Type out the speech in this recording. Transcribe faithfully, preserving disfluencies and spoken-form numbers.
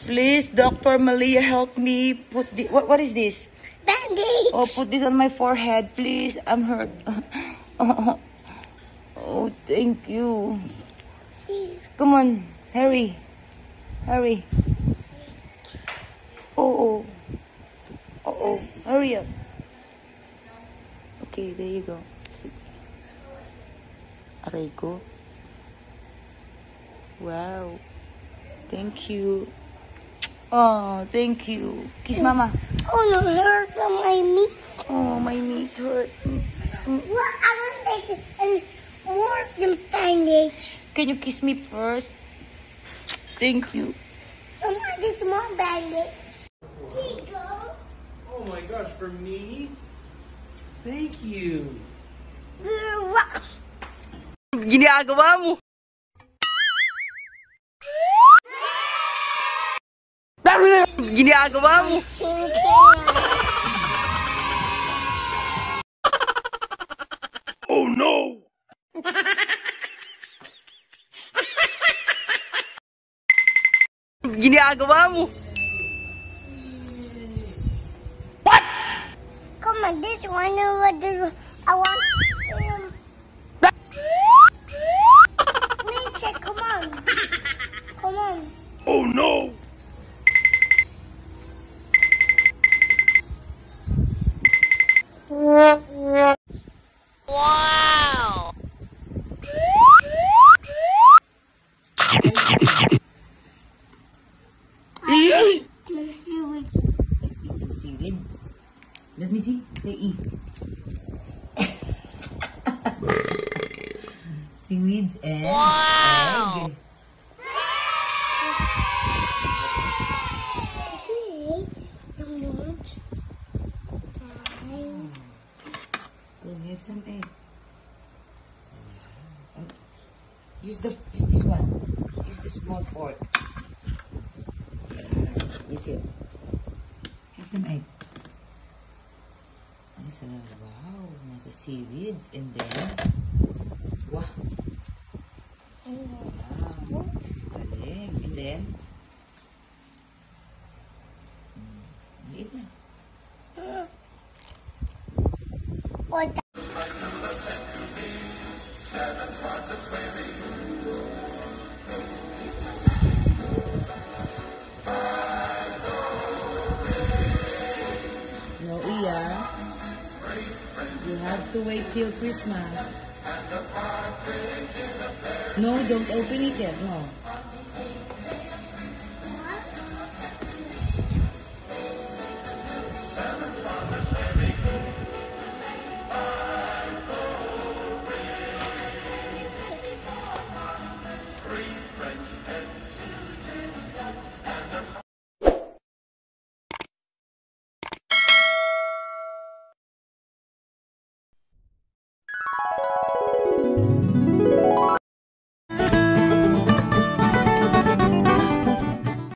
Please, Doctor Malia, help me put the... What, what is this? Bandage. Oh, put this on my forehead, please. I'm hurt. Oh, thank you. See. Come on, hurry. Hurry. Oh, oh. Oh, oh. Hurry up. Okay, there you go. Aray ko. Wow. Thank you. Oh, thank you. Kiss Mama. Oh, no, hurt from my knees. Oh, my knees hurt. Well, I want to make it more some bandage. Can you kiss me first? Thank you. I want this more bandage. Here you go. Oh my gosh, for me? Thank you. Ginagawa mo. Ginagawa mo. Oh no! Ginagawa mo. What? Come on, this one. What do I want? Um, nature, come on. Come on. Oh no! Wow! Let's see which. Seaweeds. Let me see. Say E. Seaweeds and wow. Egg. Okay. I'm not. Go have some egg. Use the use this one. Use the small fork. Use it. Have some egg. Nasa, wow, nasa seaweeds and then wow. And then Wow. Galing. And then hmm, maliit na. or the No, Iya. You have to wait till Christmas. No, don't open it yet. No.